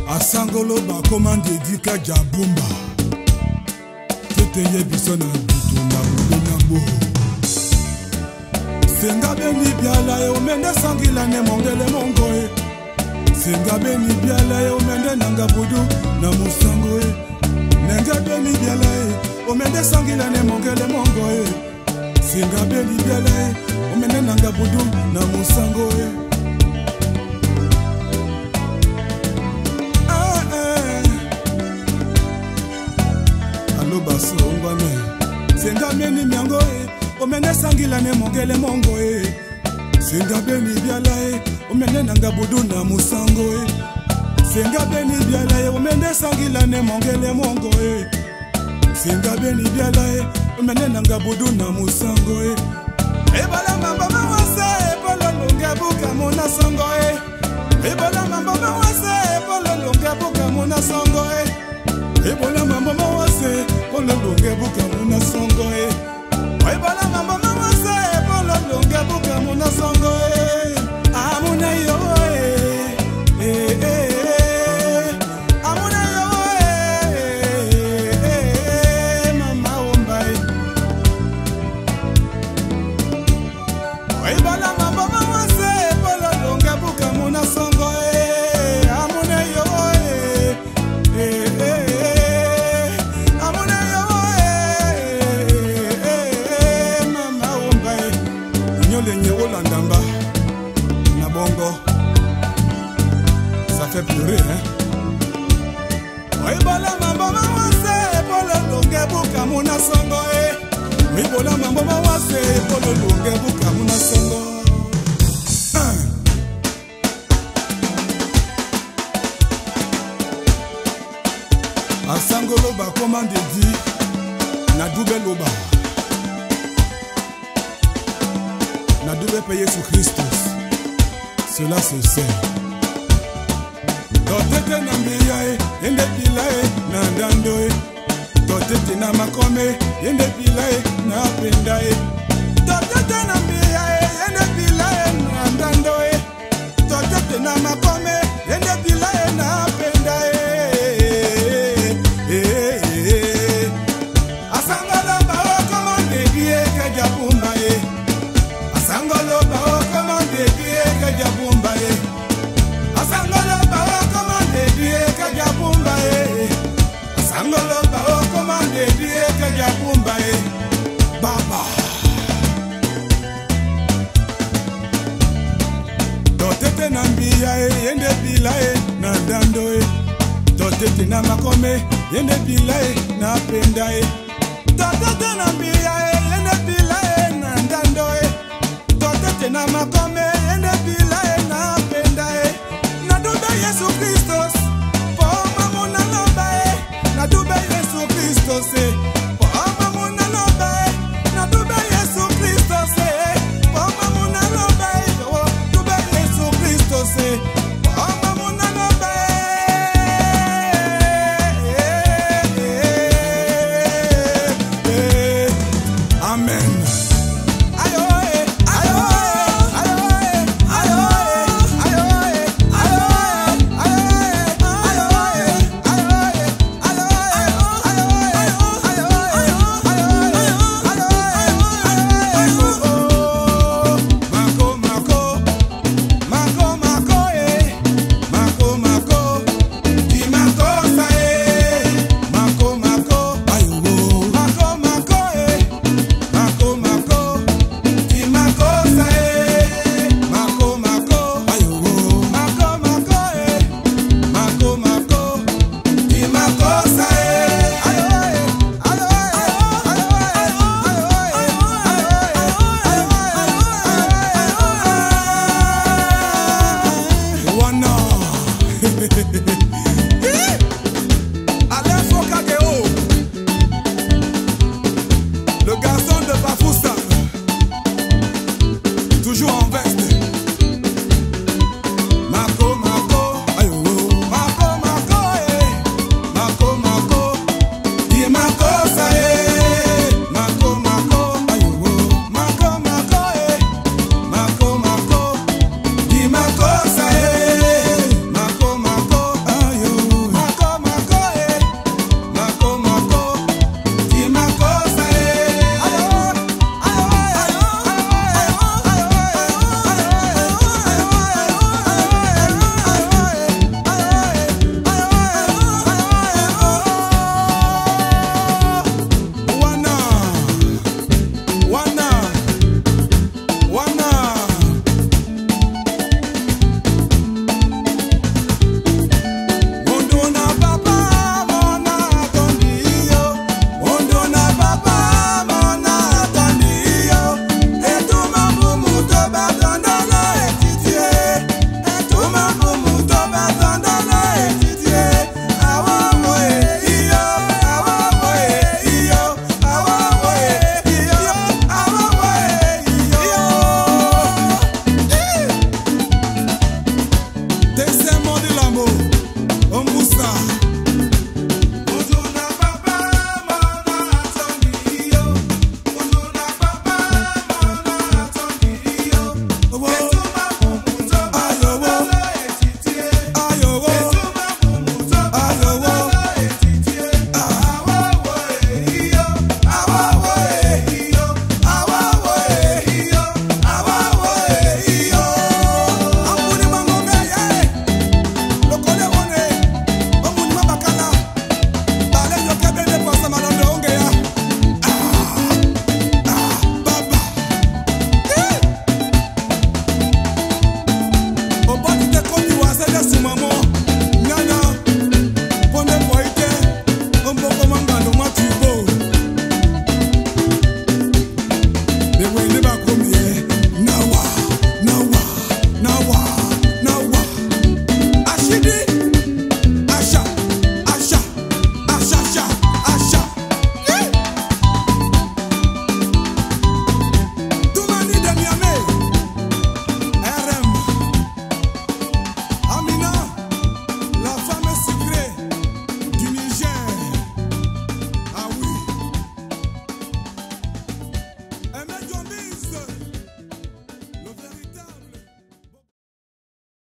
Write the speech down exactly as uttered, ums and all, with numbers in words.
Asangolo ba commande dika jabumba Teteye biso na butu na buna bo Senga beni biala e omende sangila ne mongele mongoe Senga beni biala e omende nanga budu na musango e Nenga beni biala e omende sangila ne mongele mongoe Senga beni biala e omende nanga budu na musango e Baso ngwane Senga beni miango e omene sangila ne mongele mongo e Senga beni biala e omene nanga budu na musango e Senga beni biala e omene sangila ne mongele mongo e Senga beni biala e omene nanga budu na musango e Ebola mambo mawase polo lunga buka mona songo e Ebola mambo mawase polo lunga buka mona songo e Ebola mambo mawase polo lunga buka mona songo e Ebola mambo mawase polo lunga buka mona songo e Amuna yo e eh eh Amuna yo e eh mama ombai Ebola mambo mawase polo lunga buka mona songo e Amuna yo e eh eh Ndamba na bongo ça fait pleurer hein Oibola mambo mawase polo longe buka muna songo eh Oibola mambo mawase polo longe buka muna songo Asangolo ba commande di na double loba Na double payer sur Christus Cela se sait Totete na mbiyae Yende pilae na ndandoe Totete na makome Yende pilae na pendae Totete na mbiyae Yende pilae na ndandoe Totete na makome Yende pilae na pendae Asangalo bao komande biye kajabumba e Asangolo bao komande die kajabumba e Asangolo bao komande die kajabumba e Asangolo bao komande die kajabumba e Baba Totete na mbia e yende bila e na ndando e Totete na makome yende bila e na penda e Totete na mbia e yende bila e na ndando e Totete na makome ende bila e na penda e Na dube Yesu Christos Poma muna loba e Na dube Yesu Christos e Poma muna loba e Na dube Yesu Christos e Poma muna loba e Dube Yesu Christos e Poma muna loba e Amen Wana